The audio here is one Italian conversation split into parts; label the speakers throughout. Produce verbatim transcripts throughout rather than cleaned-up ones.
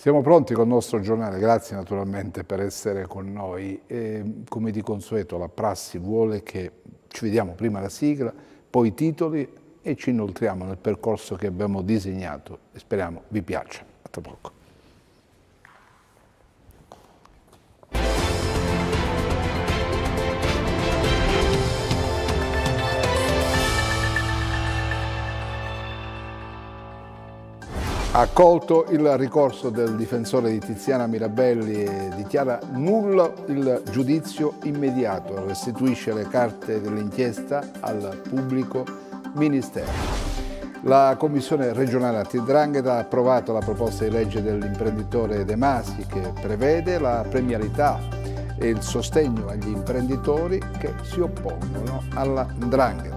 Speaker 1: Siamo pronti col nostro giornale, grazie naturalmente per essere con noi. E, come di consueto la prassi vuole che ci vediamo prima la sigla, poi i titoli e ci inoltriamo nel percorso che abbiamo disegnato e speriamo vi piaccia. A tra poco. Accolto il ricorso del difensore di Tiziana Mirabelli e dichiara nullo il giudizio immediato, restituisce le carte dell'inchiesta al pubblico ministero. La Commissione regionale antidrangheta ha approvato la proposta di legge dell'imprenditore De Masi che prevede la premialità e il sostegno agli imprenditori che si oppongono alla 'ndrangheta.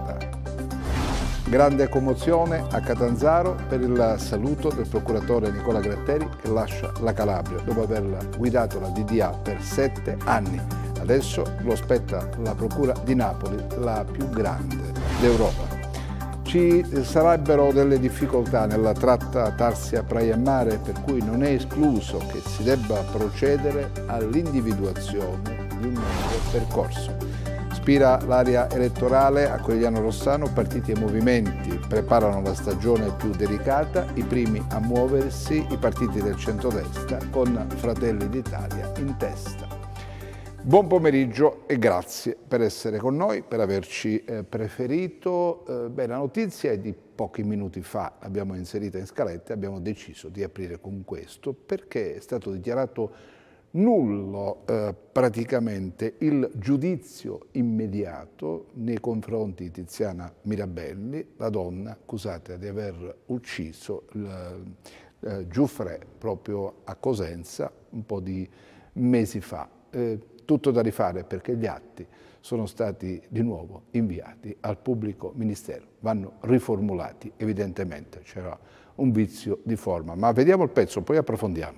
Speaker 1: Grande commozione a Catanzaro per il saluto del procuratore Nicola Gratteri che lascia la Calabria dopo aver guidato la D D A per sette anni. Adesso lo spetta la Procura di Napoli, la più grande d'Europa. Ci sarebbero delle difficoltà nella tratta Tarsia-Praia Mare, per cui non è escluso che si debba procedere all'individuazione di un nuovo percorso. Ispira l'area elettorale a Cogliano Rossano, partiti e movimenti preparano la stagione più delicata, i primi a muoversi i partiti del centrodestra con Fratelli d'Italia in testa. Buon pomeriggio e grazie per essere con noi, per averci eh, preferito. Eh, beh, la notizia è di pochi minuti fa, l'abbiamo inserita in scaletta e abbiamo deciso di aprire con questo perché è stato dichiarato nullo eh, praticamente il giudizio immediato nei confronti di Tiziana Mirabelli, la donna accusata di aver ucciso il, eh, Giuffre proprio a Cosenza un po' di mesi fa. Eh, tutto da rifare perché gli atti sono stati di nuovo inviati al pubblico ministero, vanno riformulati, evidentemente c'era un vizio di forma, ma vediamo il pezzo, poi approfondiamo.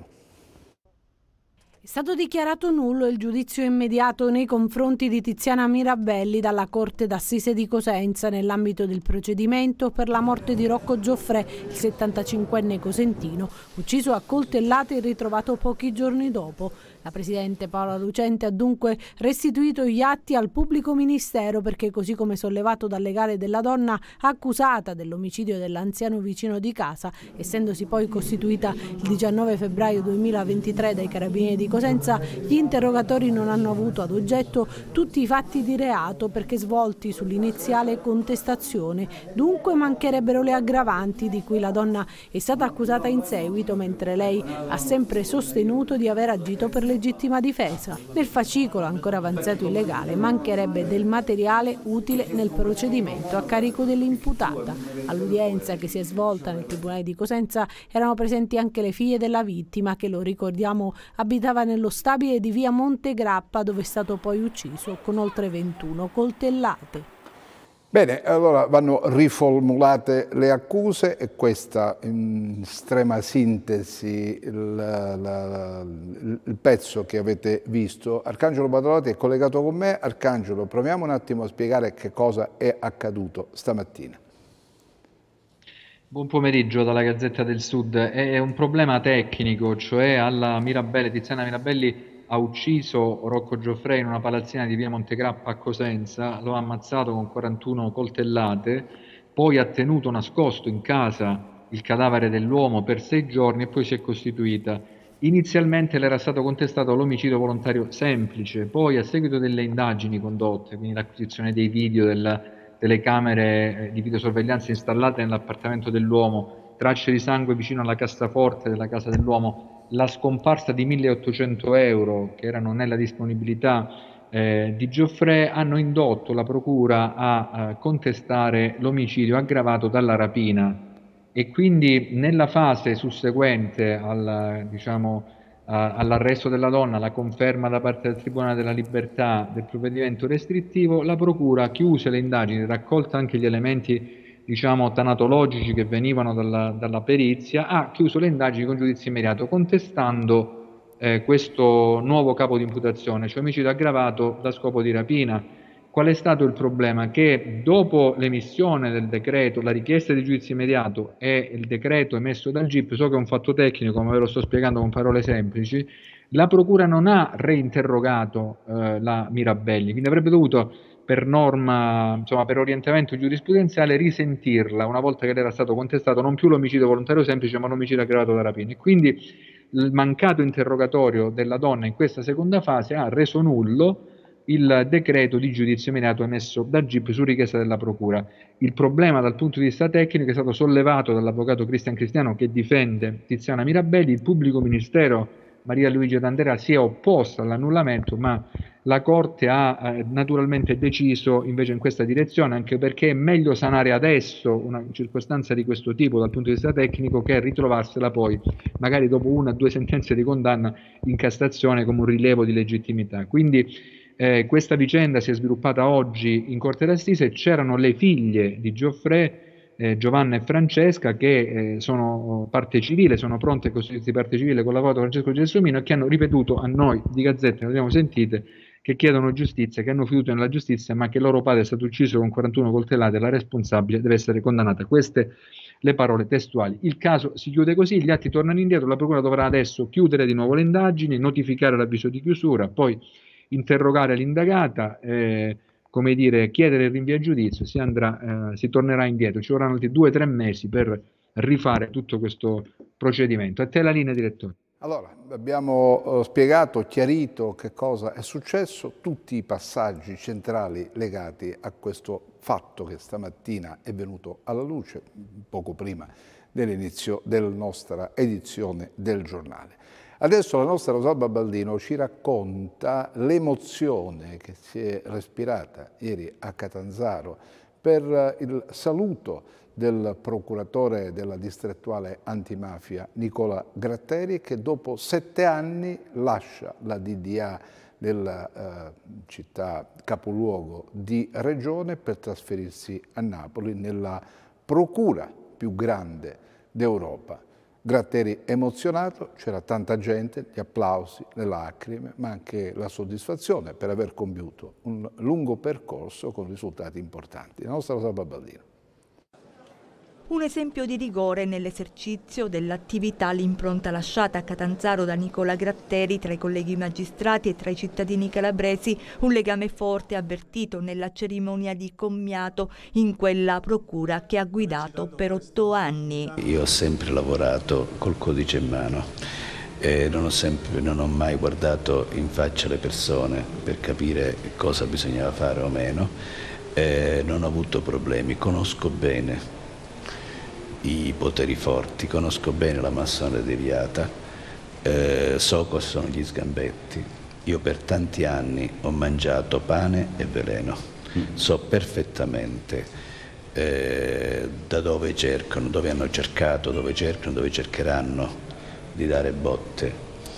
Speaker 2: È stato dichiarato nullo il giudizio immediato nei confronti di Tiziana Mirabelli dalla Corte d'Assise di Cosenza nell'ambito del procedimento per la morte di Rocco Giuffre, il settantacinquenne cosentino, ucciso a coltellate e ritrovato pochi giorni dopo. La Presidente Paola Lucente ha dunque restituito gli atti al pubblico ministero perché, così come sollevato dal legale della donna accusata dell'omicidio dell'anziano vicino di casa, essendosi poi costituita il diciannove febbraio duemilaventitré dai Carabinieri di Cosenza, gli interrogatori non hanno avuto ad oggetto tutti i fatti di reato perché svolti sull'iniziale contestazione. Dunque mancherebbero le aggravanti di cui la donna è stata accusata in seguito, mentre lei ha sempre sostenuto di aver agito per legittima difesa. Nel fascicolo ancora avanzato il legale mancherebbe del materiale utile nel procedimento a carico dell'imputata. All'udienza che si è svolta nel Tribunale di Cosenza erano presenti anche le figlie della vittima che, lo ricordiamo, abitava nello stabile di via Montegrappa dove è stato poi ucciso con oltre ventuno coltellate.
Speaker 1: Bene, allora vanno riformulate le accuse e questa in estrema sintesi il, la, la, il pezzo che avete visto. Arcangelo Badalati è collegato con me. Arcangelo, proviamo un attimo a spiegare che cosa è accaduto stamattina.
Speaker 3: Buon pomeriggio dalla Gazzetta del Sud. È un problema tecnico, cioè alla Mirabelli, Tiziana Mirabelli ha ucciso Rocco Giuffre in una palazzina di via Montegrappa a Cosenza, lo ha ammazzato con quarantuno coltellate, poi ha tenuto nascosto in casa il cadavere dell'uomo per sei giorni e poi si è costituita. Inizialmente le era stato contestato l'omicidio volontario semplice, poi a seguito delle indagini condotte, quindi l'acquisizione dei video, del, delle camere di videosorveglianza installate nell'appartamento dell'uomo, tracce di sangue vicino alla cassaforte della casa dell'uomo, la scomparsa di milleottocento euro che erano nella disponibilità eh, di Giuffre, hanno indotto la procura a, a contestare l'omicidio aggravato dalla rapina e quindi nella fase susseguente al, diciamo, all'arresto della donna, la conferma da parte del Tribunale della Libertà del provvedimento restrittivo, la procura chiuse le indagini, raccolta anche gli elementi diciamo tanatologici che venivano dalla, dalla perizia, ha chiuso le indagini con giudizio immediato contestando eh, questo nuovo capo di imputazione, cioè omicidio aggravato da scopo di rapina. Qual è stato il problema? Che dopo l'emissione del decreto, la richiesta di giudizio immediato e il decreto emesso dal G I P, so che è un fatto tecnico, ma ve lo sto spiegando con parole semplici, la Procura non ha reinterrogato eh, la Mirabelli, quindi avrebbe dovuto per norma, insomma per orientamento giurisprudenziale, risentirla una volta che le era stato contestato non più l'omicidio volontario semplice, ma l'omicidio aggravato da rapina. E quindi il mancato interrogatorio della donna in questa seconda fase ha reso nullo il decreto di giudizio immediato emesso da G I P su richiesta della Procura. Il problema dal punto di vista tecnico è stato sollevato dall'avvocato Cristian Cristiano, che difende Tiziana Mirabelli. Il pubblico ministero Maria Luigia D'Andrea si è opposta all'annullamento, ma la Corte ha eh, naturalmente deciso invece in questa direzione, anche perché è meglio sanare adesso una circostanza di questo tipo dal punto di vista tecnico che ritrovarsela poi magari dopo una o due sentenze di condanna in Cassazione come un rilievo di legittimità. Quindi Eh, questa vicenda si è sviluppata oggi in Corte d'Assise. C'erano le figlie di Giuffre, eh, Giovanna e Francesca, che eh, sono parte civile, sono pronte a costituirsi parte civile con l'avvocato Francesco Gelsomino, e che hanno ripetuto a noi di Gazzetta, ne abbiamo sentite, che chiedono giustizia, che hanno fiducia nella giustizia, ma che il loro padre è stato ucciso con quarantuno coltellate e la responsabile deve essere condannata. Queste le parole testuali. Il caso si chiude così, gli atti tornano indietro, la Procura dovrà adesso chiudere di nuovo le indagini, notificare l'avviso di chiusura, poi interrogare l'indagata, eh, come dire, chiedere il rinvio a giudizio, si, andrà, eh, si tornerà indietro. Ci vorranno altri due o tre mesi per rifare tutto questo procedimento. A te la linea, direttore.
Speaker 1: Allora, abbiamo eh, spiegato, chiarito che cosa è successo, tutti i passaggi centrali legati a questo fatto che stamattina è venuto alla luce, poco prima dell'inizio della nostra edizione del giornale. Adesso la nostra Rosalba Baldino ci racconta l'emozione che si è respirata ieri a Catanzaro per il saluto del procuratore della distrettuale antimafia Nicola Gratteri, che dopo sette anni lascia la D D A della eh, città capoluogo di regione per trasferirsi a Napoli nella procura più grande d'Europa. Gratteri emozionato, c'era tanta gente, gli applausi, le lacrime, ma anche la soddisfazione per aver compiuto un lungo percorso con risultati importanti. La nostra Rosalba Baldino.
Speaker 4: Un esempio di rigore nell'esercizio dell'attività, l'impronta lasciata a Catanzaro da Nicola Gratteri tra i colleghi magistrati e tra i cittadini calabresi, un legame forte avvertito nella cerimonia di commiato in quella procura che ha guidato per otto anni.
Speaker 5: Io ho sempre lavorato col codice in mano e non ho, sempre, non ho mai guardato in faccia le persone per capire cosa bisognava fare o meno, e non ho avuto problemi, conosco bene i poteri forti, conosco bene la massoneria deviata, eh, so cosa sono gli sgambetti. Io per tanti anni ho mangiato pane e veleno, so perfettamente eh, da dove cercano, dove hanno cercato, dove cercano, dove cercheranno di dare botte.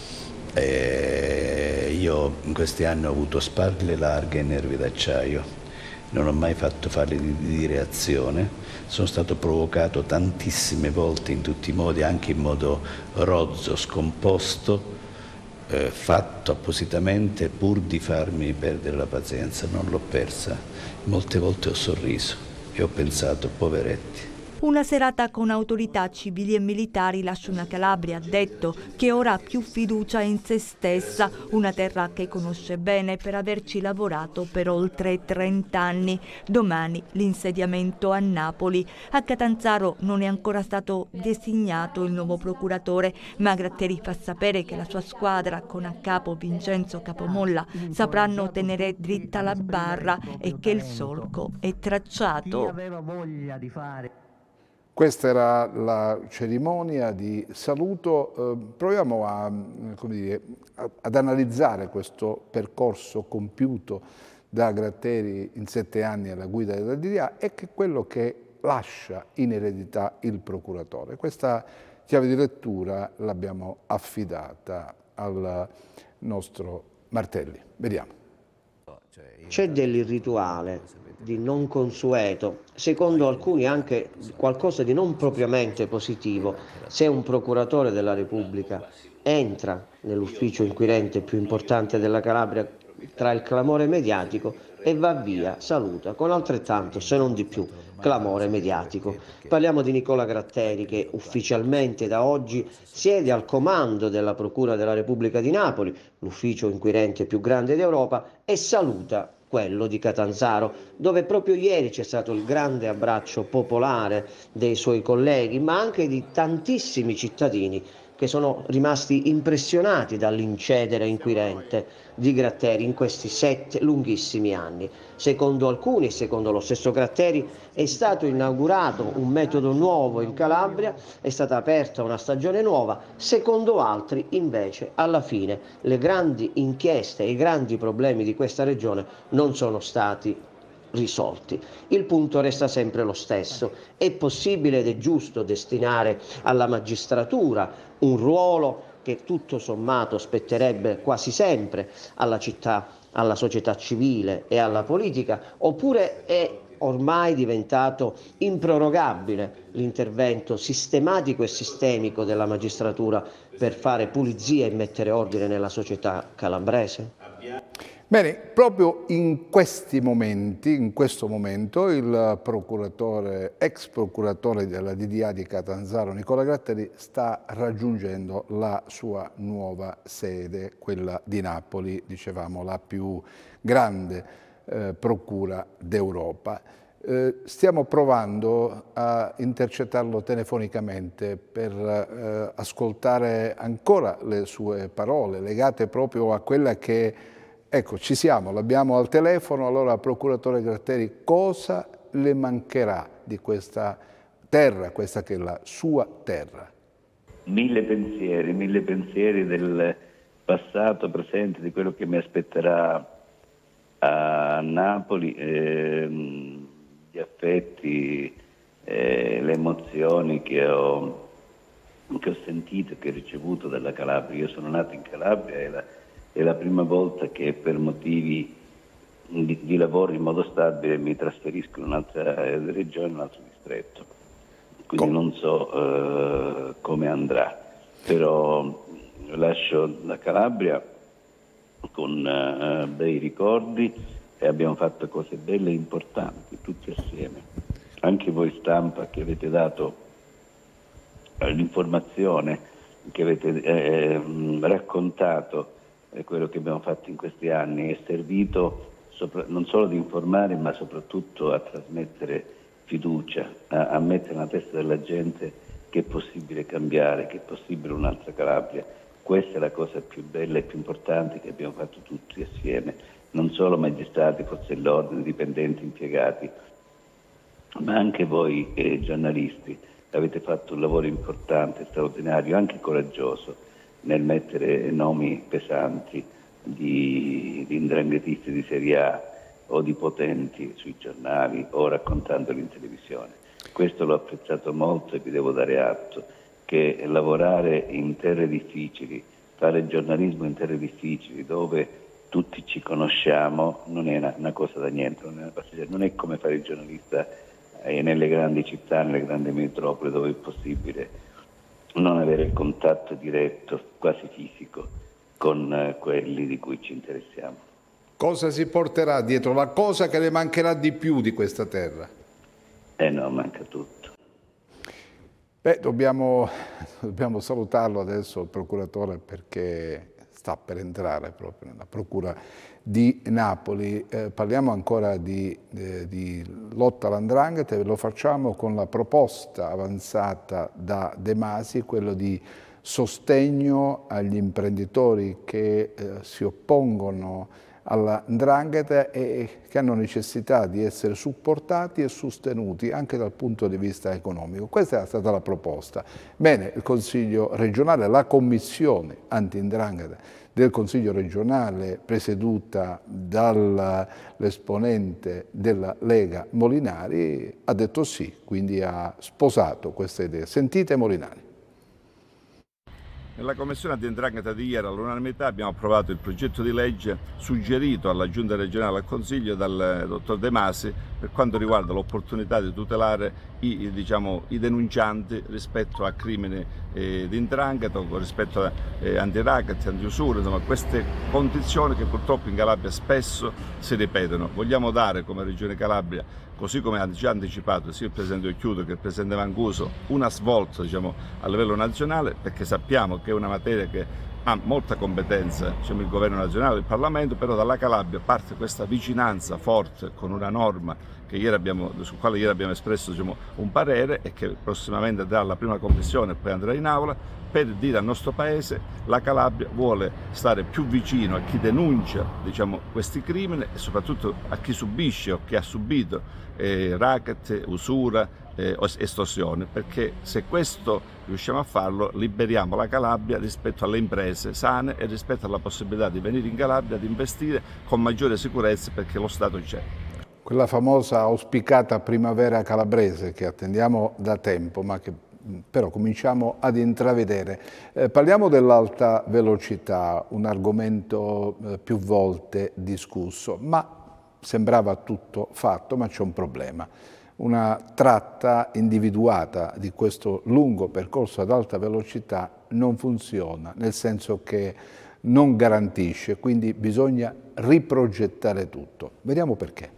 Speaker 5: Eh, io in questi anni ho avuto spalle larghe e nervi d'acciaio. Non ho mai fatto farli di, di reazione, sono stato provocato tantissime volte in tutti i modi, anche in modo rozzo, scomposto, eh, fatto appositamente pur di farmi perdere la pazienza. Non l'ho persa, molte volte ho sorriso e ho pensato, poveretti.
Speaker 4: Una serata con autorità civili e militari lascia una Calabria, ha detto, che ora ha più fiducia in se stessa, una terra che conosce bene per averci lavorato per oltre trent'anni. Domani l'insediamento a Napoli. A Catanzaro non è ancora stato designato il nuovo procuratore, ma Gratteri fa sapere che la sua squadra, con a capo Vincenzo Capomolla, sapranno tenere dritta la barra e che il solco è tracciato.
Speaker 1: Questa era la cerimonia di saluto. Eh, proviamo a, come dire, a, ad analizzare questo percorso compiuto da Gratteri in sette anni alla guida della D D A e che è quello che lascia in eredità il procuratore. Questa chiave di lettura l'abbiamo affidata al nostro Martelli. Vediamo.
Speaker 6: C'è dell'irrituale, di non consueto, secondo alcuni anche qualcosa di non propriamente positivo, se un procuratore della Repubblica entra nell'ufficio inquirente più importante della Calabria tra il clamore mediatico e va via, saluta, con altrettanto, se non di più, clamore mediatico. Parliamo di Nicola Gratteri, che ufficialmente da oggi siede al comando della Procura della Repubblica di Napoli, l'ufficio inquirente più grande d'Europa, e saluta quello di Catanzaro, dove proprio ieri c'è stato il grande abbraccio popolare dei suoi colleghi, ma anche di tantissimi cittadini che sono rimasti impressionati dall'incedere inquirente di Gratteri in questi sette lunghissimi anni. Secondo alcuni, secondo lo stesso Gratteri, è stato inaugurato un metodo nuovo in Calabria, è stata aperta una stagione nuova, secondo altri invece alla fine le grandi inchieste e i grandi problemi di questa regione non sono stati risolti. Il punto resta sempre lo stesso: è possibile ed è giusto destinare alla magistratura un ruolo che tutto sommato spetterebbe quasi sempre alla città, alla società civile e alla politica, oppure è ormai diventato improrogabile l'intervento sistematico e sistemico della magistratura per fare pulizia e mettere ordine nella società calabrese?
Speaker 1: Bene, proprio in questi momenti, in questo momento, il procuratore, ex procuratore della D D A di Catanzaro, Nicola Gratteri, sta raggiungendo la sua nuova sede, quella di Napoli, dicevamo la più grande eh, procura d'Europa. Eh, stiamo provando a intercettarlo telefonicamente per eh, ascoltare ancora le sue parole, legate proprio a quella che... Ecco, ci siamo, l'abbiamo al telefono. Allora, procuratore Gratteri, cosa le mancherà di questa terra, questa che è la sua terra?
Speaker 5: Mille pensieri, mille pensieri del passato, presente, di quello che mi aspetterà a Napoli, ehm, gli affetti, eh, le emozioni che ho, che ho sentito e che ho ricevuto dalla Calabria. Io sono nato in Calabria e la È la prima volta che per motivi di, di lavoro in modo stabile mi trasferisco in un'altra regione, in un altro distretto. Quindi Com non so uh, come andrà, però lascio la Calabria con uh, bei ricordi e abbiamo fatto cose belle e importanti, tutti assieme. Anche voi stampa che avete dato uh, l'informazione, che avete eh, raccontato quello che abbiamo fatto in questi anni, è servito sopra, non solo ad informare, ma soprattutto a trasmettere fiducia, a, a mettere nella testa della gente che è possibile cambiare, che è possibile un'altra Calabria. Questa è la cosa più bella e più importante che abbiamo fatto tutti assieme, non solo magistrati, forze dell'ordine, dipendenti, impiegati, ma anche voi eh, giornalisti. Avete fatto un lavoro importante, straordinario, anche coraggioso, nel mettere nomi pesanti di, di ndranghetisti di serie A o di potenti sui giornali o raccontandoli in televisione. Questo l'ho apprezzato molto e vi devo dare atto che lavorare in terre difficili, fare giornalismo in terre difficili dove tutti ci conosciamo non è una, una cosa da niente, non è, una passeggiata, non è come fare il giornalista eh, nelle grandi città, nelle grandi metropoli dove è possibile non avere il contatto diretto, quasi fisico, con eh, quelli di cui ci interessiamo.
Speaker 1: Cosa si porterà dietro? La cosa che le mancherà di più di questa terra?
Speaker 5: Eh no, manca tutto.
Speaker 1: Beh, dobbiamo, dobbiamo salutarlo adesso, il procuratore, perché sta per entrare proprio nella procura di Napoli. Eh, parliamo ancora di, eh, di lotta all''ndrangheta e lo facciamo con la proposta avanzata da De Masi, quello di sostegno agli imprenditori che eh, si oppongono alla 'ndrangheta e che hanno necessità di essere supportati e sostenuti anche dal punto di vista economico. Questa è stata la proposta. Bene, il Consiglio regionale, la commissione anti-'ndrangheta del Consiglio regionale, presieduta dall'esponente della Lega Molinari, ha detto sì, quindi ha sposato questa idea. Sentite Molinari.
Speaker 7: Nella Commissione Anti-'ndrangheta di ieri all'unanimità abbiamo approvato il progetto di legge suggerito alla Giunta regionale al Consiglio dal dottor De Masi per quanto riguarda l'opportunità di tutelare i, diciamo, i denuncianti rispetto a crimini eh, di 'ndrangheta, rispetto a eh, anti-racket, anti-usura, insomma queste condizioni che purtroppo in Calabria spesso si ripetono. Vogliamo dare come Regione Calabria, così come ha già anticipato sia il Presidente Occhiuto che il Presidente Mancuso, una svolta diciamo, a livello nazionale, perché sappiamo che è una materia che ha molta competenza diciamo, il Governo nazionale, il Parlamento, però dalla Calabria parte questa vicinanza forte con una norma che ieri abbiamo, su quale ieri abbiamo espresso diciamo, un parere e che prossimamente andrà alla prima commissione e poi andrà in aula, per dire al nostro Paese la Calabria vuole stare più vicino a chi denuncia diciamo, questi crimini e soprattutto a chi subisce o chi ha subito eh, racket, usura, eh, estorsione, perché se questo riusciamo a farlo liberiamo la Calabria rispetto alle imprese sane e rispetto alla possibilità di venire in Calabria ad investire con maggiore sicurezza perché lo Stato c'è.
Speaker 1: Quella famosa auspicata primavera calabrese che attendiamo da tempo ma che però cominciamo ad intravedere. Eh, parliamo dell'alta velocità, un argomento eh, più volte discusso, ma sembrava tutto fatto, ma c'è un problema. Una tratta individuata di questo lungo percorso ad alta velocità non funziona, nel senso che non garantisce, quindi bisogna riprogettare tutto. Vediamo perché.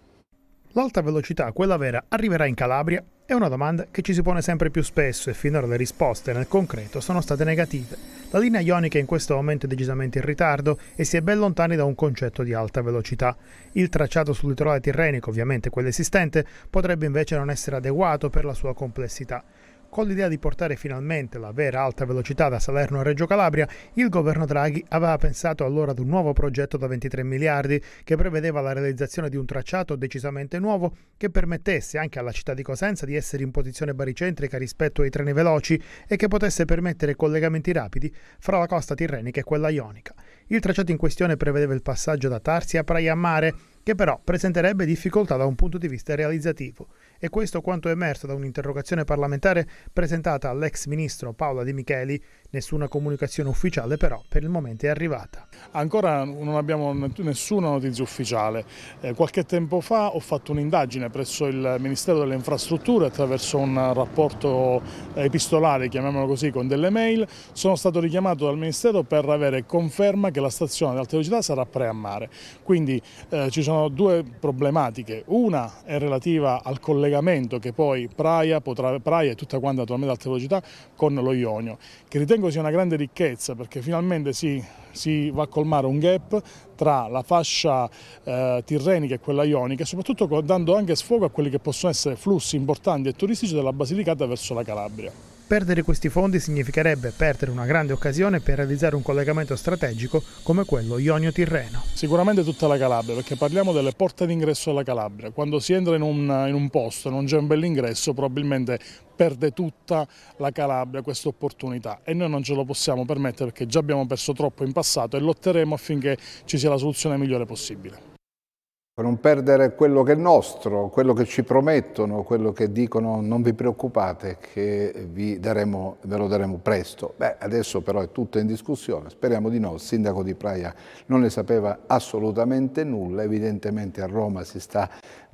Speaker 8: L'alta velocità, quella vera, arriverà in Calabria? È una domanda che ci si pone sempre più spesso e finora le risposte nel concreto sono state negative. La linea ionica in questo momento è decisamente in ritardo e si è ben lontani da un concetto di alta velocità. Il tracciato sul litorale tirrenico, ovviamente quello esistente, potrebbe invece non essere adeguato per la sua complessità. Con l'idea di portare finalmente la vera alta velocità da Salerno a Reggio Calabria, il governo Draghi aveva pensato allora ad un nuovo progetto da ventitré miliardi che prevedeva la realizzazione di un tracciato decisamente nuovo che permettesse anche alla città di Cosenza di essere in posizione baricentrica rispetto ai treni veloci e che potesse permettere collegamenti rapidi fra la costa tirrenica e quella ionica. Il tracciato in questione prevedeva il passaggio da Tarsi a Praia a Mare, che però presenterebbe difficoltà da un punto di vista realizzativo. E questo quanto emerso da un'interrogazione parlamentare presentata all'ex ministro Paola Di Micheli. Nessuna comunicazione ufficiale però per il momento è arrivata.
Speaker 9: Ancora non abbiamo nessuna notizia ufficiale. Eh, qualche tempo fa ho fatto un'indagine presso il Ministero delle Infrastrutture attraverso un rapporto epistolare, chiamiamolo così, con delle mail. Sono stato richiamato dal Ministero per avere conferma che la stazione ad alta velocità sarà a Praia a Mare. Quindi eh, ci sono due problematiche. Una è relativa al collegamento che poi Praia, potrà, Praia e tutta quanta naturalmente ad alta velocità con lo Ionio, che ritengo sia una grande ricchezza perché finalmente si, si va a colmare un gap tra la fascia eh, tirrenica e quella ionica e soprattutto dando anche sfogo a quelli che possono essere flussi importanti e turistici dalla Basilicata verso la Calabria.
Speaker 8: Perdere questi fondi significherebbe perdere una grande occasione per realizzare un collegamento strategico come quello Ionio-Tirreno.
Speaker 9: Sicuramente tutta la Calabria, perché parliamo delle porte d'ingresso alla Calabria. Quando si entra in un, in un posto e non c'è un bell'ingresso, probabilmente perde tutta la Calabria questa opportunità e noi non ce lo possiamo permettere perché già abbiamo perso troppo in passato e lotteremo affinché ci sia la soluzione migliore possibile.
Speaker 1: Per non perdere quello che è nostro, quello che ci promettono, quello che dicono non vi preoccupate che vi daremo, ve lo daremo presto. Beh, adesso però è tutto in discussione, speriamo di no, il sindaco di Praia non ne sapeva assolutamente nulla, evidentemente a Roma si sta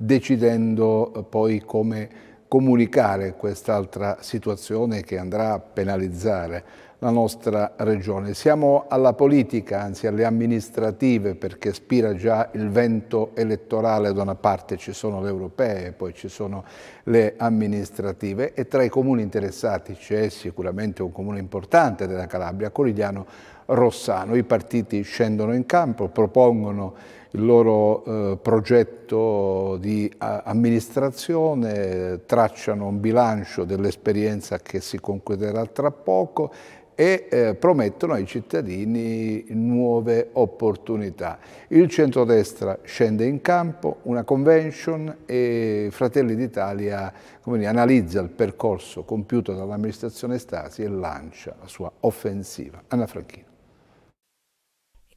Speaker 1: decidendo poi come comunicare quest'altra situazione che andrà a penalizzare la nostra regione. Siamo alla politica, anzi alle amministrative, perché spira già il vento elettorale. Da una parte ci sono le europee, poi ci sono le amministrative e tra i comuni interessati c'è sicuramente un comune importante della Calabria, Corigliano Rossano. I partiti scendono in campo, propongono il loro eh, progetto di a, amministrazione, tracciano un bilancio dell'esperienza che si concluderà tra poco e eh, promettono ai cittadini nuove opportunità. Il centrodestra scende in campo, una convention e Fratelli d'Italia analizza il percorso compiuto dall'amministrazione Stasi e lancia la sua offensiva. Anna Franchino.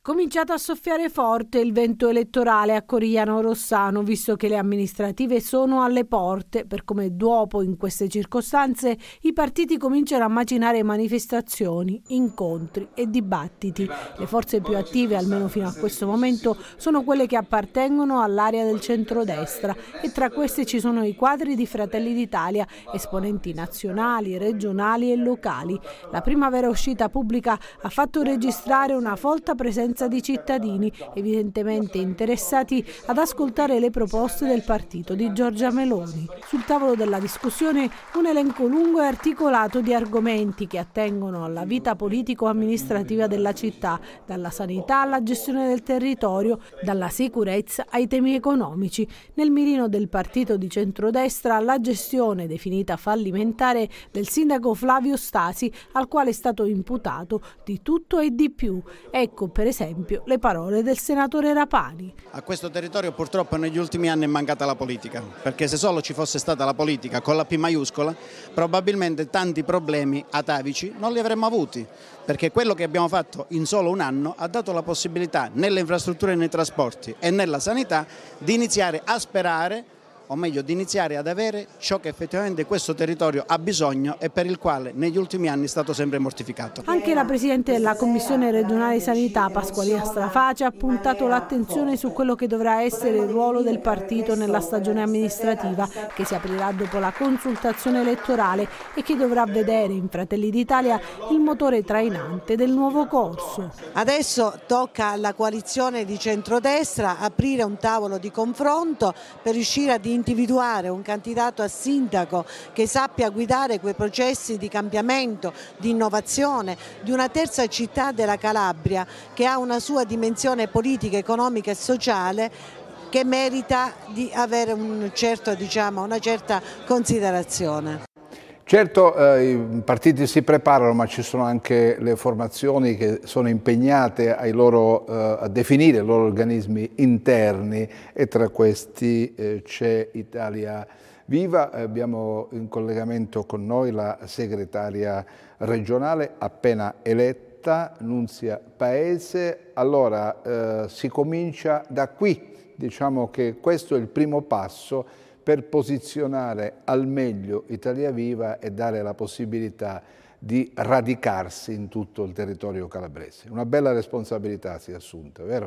Speaker 2: Cominciato a soffiare forte il vento elettorale a Corigliano Rossano, visto che le amministrative sono alle porte, per come dopo in queste circostanze i partiti cominciano a macinare manifestazioni, incontri e dibattiti. Le forze più attive, almeno fino a questo momento, sono quelle che appartengono all'area del centrodestra e tra queste ci sono i quadri di Fratelli d'Italia, esponenti nazionali, regionali e locali. La prima vera uscita pubblica ha fatto registrare una folta presenza di cittadini evidentemente interessati ad ascoltare le proposte del partito di Giorgia Meloni. Sul tavolo della discussione un elenco lungo e articolato di argomenti che attengono alla vita politico-amministrativa della città, dalla sanità alla gestione del territorio, dalla sicurezza ai temi economici. Nel mirino del partito di centrodestra la gestione definita fallimentare del sindaco Flavio Stasi, al quale è stato imputato di tutto e di più. Ecco per esempio le parole del senatore Rapani.
Speaker 10: A questo territorio purtroppo negli ultimi anni è mancata la politica, perché se solo ci fosse stata la politica con la P maiuscola probabilmente tanti problemi atavici non li avremmo avuti, perché quello che abbiamo fatto in solo un anno ha dato la possibilità nelle infrastrutture e nei trasporti e nella sanità di iniziare a sperare, o meglio di iniziare ad avere ciò che effettivamente questo territorio ha bisogno e per il quale negli ultimi anni è stato sempre mortificato.
Speaker 2: Anche la Presidente della Commissione regionale sanità, Pasqualina Straface, ha puntato l'attenzione su quello che dovrà essere il ruolo del partito nella stagione amministrativa, che si aprirà dopo la consultazione elettorale e che dovrà vedere in Fratelli d'Italia il motore trainante del nuovo corso.
Speaker 11: Adesso tocca alla coalizione di centrodestra aprire un tavolo di confronto per riuscire a individuare un candidato a sindaco che sappia guidare quei processi di cambiamento, di innovazione di una terza città della Calabria che ha una sua dimensione politica, economica e sociale che merita di avere un certo, diciamo, una certa considerazione.
Speaker 1: Certo, eh, i partiti si preparano, ma ci sono anche le formazioni che sono impegnate ai loro, eh, a definire i loro organismi interni e tra questi eh, c'è Italia Viva. Abbiamo in collegamento con noi la segretaria regionale appena eletta, Nunzia Paese. Allora, eh, si comincia da qui, diciamo che questo è il primo passo per posizionare al meglio Italia Viva e dare la possibilità di radicarsi in tutto il territorio calabrese. Una bella responsabilità si è assunta, vero?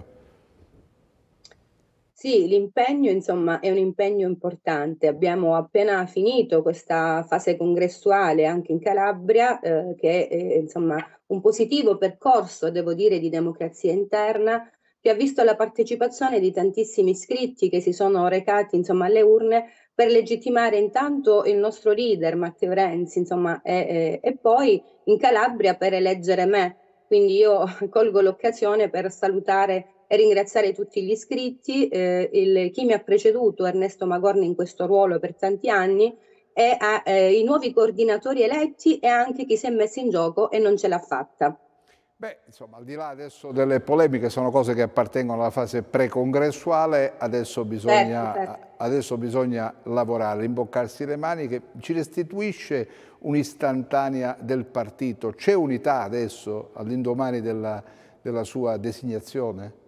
Speaker 12: Sì, l'impegno insomma è un impegno importante. Abbiamo appena finito questa fase congressuale anche in Calabria, eh, che è insomma un positivo percorso, devo dire, di democrazia interna, che ha visto la partecipazione di tantissimi iscritti che si sono recati insomma alle urne per legittimare intanto il nostro leader Matteo Renzi insomma e, e, e poi in Calabria per eleggere me. Quindi io colgo l'occasione per salutare e ringraziare tutti gli iscritti, eh, il, chi mi ha preceduto, Ernesto Magorni, in questo ruolo per tanti anni, e a, eh, i nuovi coordinatori eletti e anche chi si è messo in gioco e non ce l'ha fatta.
Speaker 1: Beh, insomma, al di là adesso delle polemiche, sono cose che appartengono alla fase pre-congressuale, adesso bisogna, certo, certo. adesso bisogna lavorare, rimboccarsi le maniche. Ci restituisce un'istantanea del partito? C'è unità adesso, all'indomani della, della sua designazione?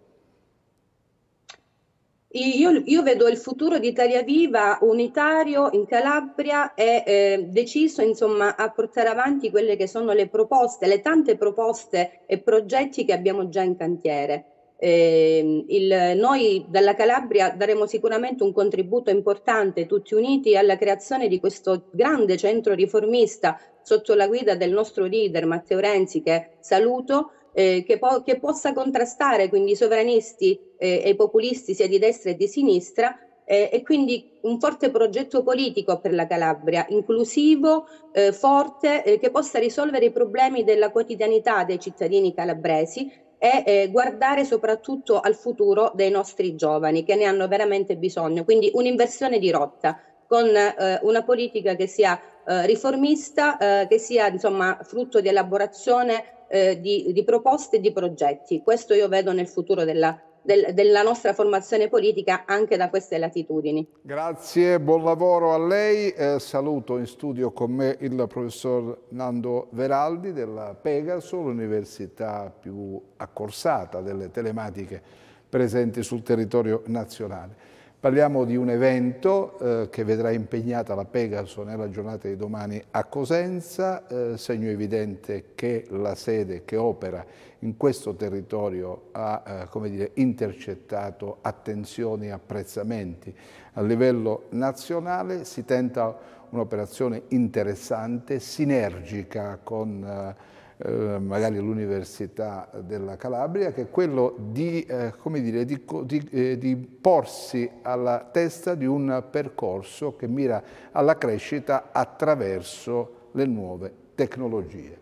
Speaker 12: Io, io vedo il futuro di Italia Viva unitario in Calabria e eh, deciso insomma a portare avanti quelle che sono le proposte, le tante proposte e progetti che abbiamo già in cantiere. Eh, il, noi dalla Calabria daremo sicuramente un contributo importante tutti uniti alla creazione di questo grande centro riformista sotto la guida del nostro leader Matteo Renzi, che saluto. Eh, che, po che possa contrastare quindi i sovranisti eh, e i populisti sia di destra e di sinistra eh, e quindi un forte progetto politico per la Calabria, inclusivo, eh, forte, eh, che possa risolvere i problemi della quotidianità dei cittadini calabresi e eh, guardare soprattutto al futuro dei nostri giovani che ne hanno veramente bisogno. Quindi un'inversione di rotta con eh, una politica che sia eh, riformista, eh, che sia insomma frutto di elaborazione Eh, di, di proposte e di progetti. Questo io vedo nel futuro della, del, della nostra formazione politica anche da queste latitudini.
Speaker 1: Grazie, buon lavoro a lei. Eh, saluto in studio con me il professor Nando Veraldi della Pegaso, l'università più accorsata delle telematiche presenti sul territorio nazionale. Parliamo di un evento eh, che vedrà impegnata la Pegaso nella giornata di domani a Cosenza, eh, segno evidente che la sede che opera in questo territorio ha eh, come dire, intercettato attenzioni e apprezzamenti a livello nazionale. Si tenta un'operazione interessante, sinergica con eh, Eh, magari l'Università della Calabria, che è quello di, eh, come dire, di, di, eh, di porsi alla testa di un percorso che mira alla crescita attraverso le nuove tecnologie.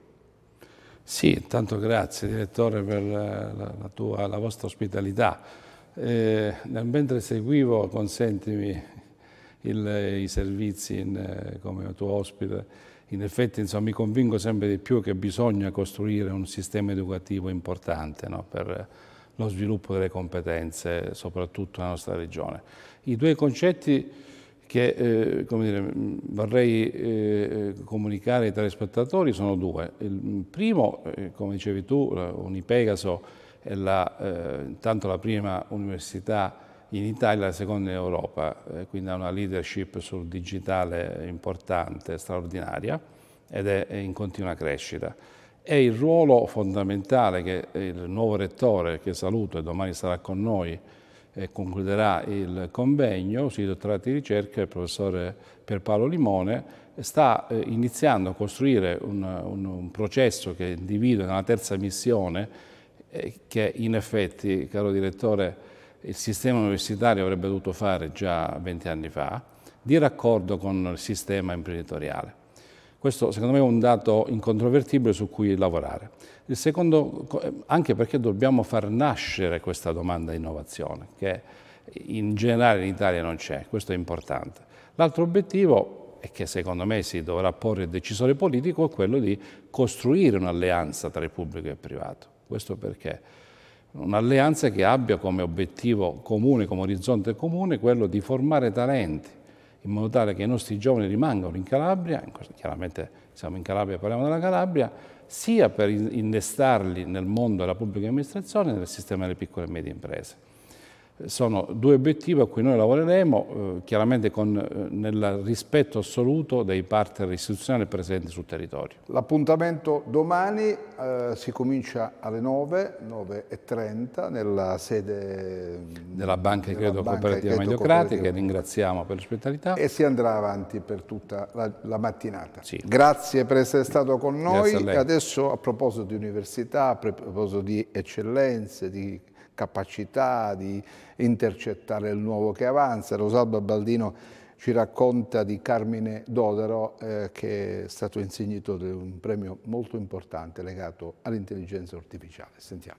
Speaker 13: Sì, intanto grazie direttore per la, la, tua, la vostra ospitalità. Eh, mentre seguivo, consentimi, il, i servizi in, come tuo ospite, in effetti insomma, mi convinco sempre di più che bisogna costruire un sistema educativo importante, no, per lo sviluppo delle competenze, soprattutto nella nostra regione. I due concetti che eh, come dire, vorrei eh, comunicare ai telespettatori sono due. Il primo, eh, come dicevi tu, Unipegaso è la, eh, intanto la prima università in Italia, la seconda in Europa, eh, quindi ha una leadership sul digitale importante, straordinaria, ed è, è in continua crescita. E il ruolo fondamentale che il nuovo rettore, che saluto e domani sarà con noi e concluderà il convegno sui dottorati di ricerca, il professore Pierpaolo Limone, sta eh, iniziando a costruire un, un, un processo che individua nella terza missione, eh, che in effetti, caro direttore, il sistema universitario avrebbe dovuto fare già venti anni fa, di raccordo con il sistema imprenditoriale. Questo secondo me è un dato incontrovertibile su cui lavorare. Il secondo, anche perché dobbiamo far nascere questa domanda di innovazione, che in generale in Italia non c'è, questo è importante. L'altro obiettivo, e che secondo me si dovrà porre il decisore politico, è quello di costruire un'alleanza tra il pubblico e il privato. Questo perché? Un'alleanza che abbia come obiettivo comune, come orizzonte comune, quello di formare talenti, in modo tale che i nostri giovani rimangano in Calabria, chiaramente siamo in Calabria e parliamo della Calabria, sia per innestarli nel mondo della pubblica amministrazione e nel sistema delle piccole e medie imprese. Sono due obiettivi a cui noi lavoreremo, eh, chiaramente con, eh, nel rispetto assoluto dei partner istituzionali presenti sul territorio.
Speaker 1: L'appuntamento domani eh, si comincia alle nove, nove e trenta, nella sede
Speaker 13: della Banca di Credito Cooperativa Mediocrate, che ringraziamo per l'ospitalità.
Speaker 1: E si andrà avanti per tutta la, la mattinata. Sì. Grazie per essere stato con noi. E adesso, a proposito di università, a proposito di eccellenze, di capacità di intercettare il nuovo che avanza, Rosalba Baldino ci racconta di Carmine Dodaro, eh, che è stato insignito di un premio molto importante legato all'intelligenza artificiale. Sentiamo.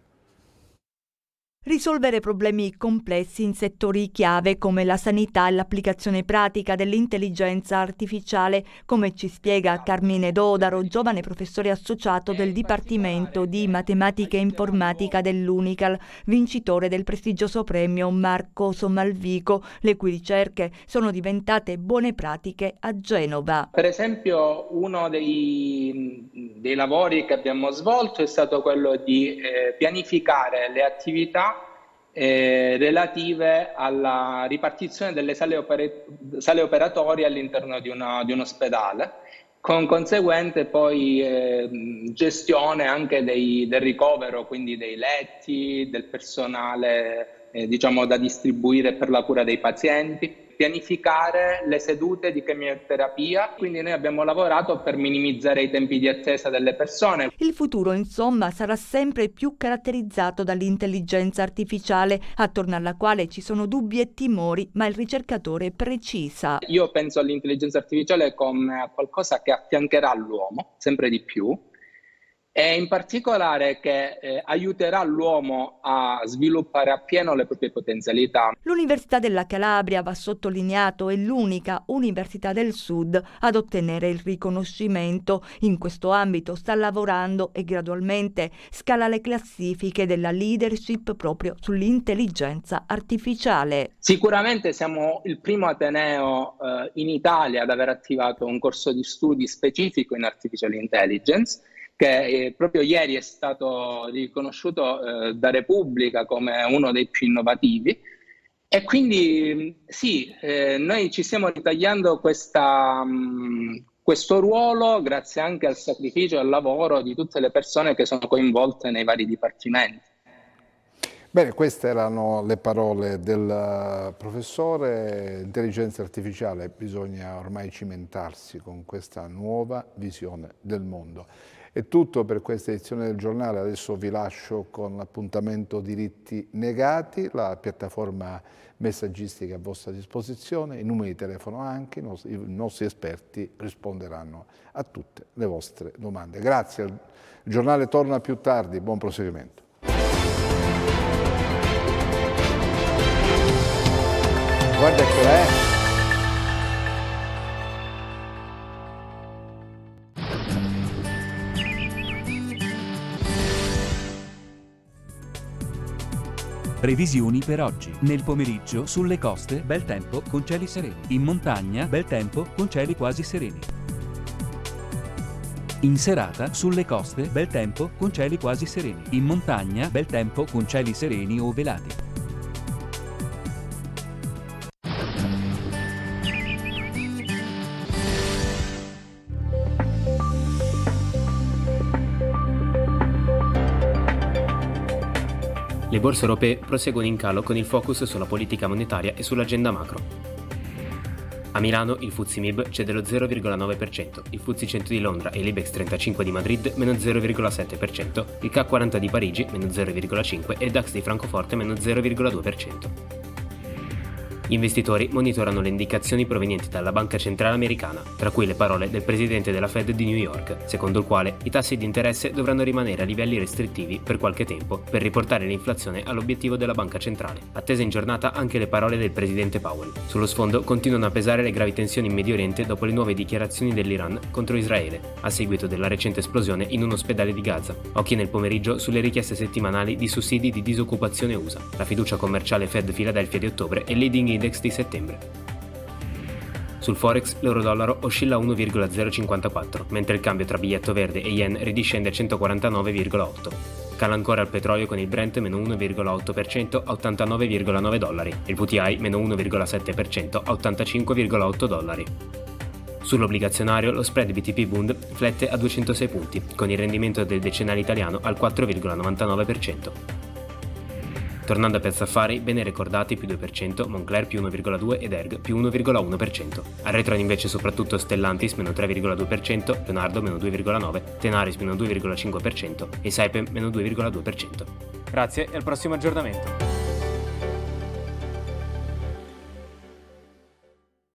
Speaker 4: Risolvere problemi complessi in settori chiave come la sanità e l'applicazione pratica dell'intelligenza artificiale, come ci spiega Carmine Dodaro, giovane professore associato del Dipartimento di Matematica e Informatica dell'Unical, vincitore del prestigioso premio Marco Sommalvico, le cui ricerche sono diventate buone pratiche a Genova.
Speaker 14: Per esempio, uno dei, dei lavori che abbiamo svolto è stato quello di eh, pianificare le attività Eh, relative alla ripartizione delle sale, oper sale operatorie all'interno di, di un ospedale, con conseguente poi eh, gestione anche dei, del ricovero, quindi dei letti, del personale eh, diciamo da distribuire per la cura dei pazienti, pianificare le sedute di chemioterapia, quindi noi abbiamo lavorato per minimizzare i tempi di attesa delle persone.
Speaker 4: Il futuro, insomma, sarà sempre più caratterizzato dall'intelligenza artificiale, attorno alla quale ci sono dubbi e timori, ma il ricercatore precisa.
Speaker 14: Io penso all'intelligenza artificiale come a qualcosa che affiancherà l'uomo, sempre di più, e in particolare che eh, aiuterà l'uomo a sviluppare appieno le proprie potenzialità.
Speaker 4: L'Università della Calabria, va sottolineato, è l'unica università del Sud ad ottenere il riconoscimento. In questo ambito sta lavorando e gradualmente scala le classifiche della leadership proprio sull'intelligenza artificiale.
Speaker 14: Sicuramente siamo il primo ateneo eh, in Italia ad aver attivato un corso di studi specifico in artificial intelligence, che eh, proprio ieri è stato riconosciuto eh, da Repubblica come uno dei più innovativi, e quindi sì, eh, noi ci stiamo ritagliando questa, mh, questo ruolo grazie anche al sacrificio e al lavoro di tutte le persone che sono coinvolte nei vari dipartimenti.
Speaker 1: Bene, queste erano le parole del professore. Intelligenza artificiale, bisogna ormai cimentarsi con questa nuova visione del mondo. È tutto per questa edizione del giornale, adesso vi lascio con l'appuntamento Diritti Negati, la piattaforma messaggistica a vostra disposizione, i numeri di telefono anche, i nostri, i nostri esperti risponderanno a tutte le vostre domande. Grazie, il giornale torna più tardi, buon proseguimento. Guarda che è.
Speaker 15: Previsioni per oggi. Nel pomeriggio sulle coste bel tempo con cieli sereni. In montagna bel tempo con cieli quasi sereni. In serata sulle coste bel tempo con cieli quasi sereni. In montagna bel tempo con cieli sereni o velati.
Speaker 16: Le borse europee proseguono in calo con il focus sulla politica monetaria e sull'agenda macro. A Milano il F T S E M I B cede lo zero virgola nove per cento, il F T S E cento di Londra e l'Ibex trentacinque di Madrid meno zero virgola sette per cento, il C A C quaranta di Parigi meno zero virgola cinque per cento e il DAX di Francoforte meno zero virgola due per cento. Gli investitori monitorano le indicazioni provenienti dalla Banca Centrale Americana, tra cui le parole del presidente della Fed di New York, secondo il quale i tassi di interesse dovranno rimanere a livelli restrittivi per qualche tempo per riportare l'inflazione all'obiettivo della Banca Centrale. Attese in giornata anche le parole del presidente Powell. Sullo sfondo continuano a pesare le gravi tensioni in Medio Oriente dopo le nuove dichiarazioni dell'Iran contro Israele, a seguito della recente esplosione in un ospedale di Gaza. Occhi nel pomeriggio sulle richieste settimanali di sussidi di disoccupazione U S A, la fiducia commerciale Fed Philadelphia di ottobre e il leading index di settembre. Sul Forex l'euro-dollaro oscilla a uno virgola zero cinquantaquattro, mentre il cambio tra biglietto verde e yen ridiscende a centoquarantanove virgola otto. Cala ancora il petrolio con il Brent meno uno virgola otto per cento a ottantanove virgola nove dollari, il W T I meno uno virgola sette per cento a ottantacinque virgola otto dollari. Sull'obbligazionario lo spread B T P Bund flette a duecentosei punti, con il rendimento del decennale italiano al quattro virgola novantanove per cento. Tornando a Piazza Affari, bene ricordati più due per cento, Moncler più uno virgola due per cento ed Erg più uno virgola uno per cento. Arretrano invece soprattutto Stellantis meno tre virgola due per cento, Leonardo meno due virgola nove per cento, Tenaris meno due virgola cinque per cento e Saipem meno due virgola due per cento. Grazie e al prossimo aggiornamento.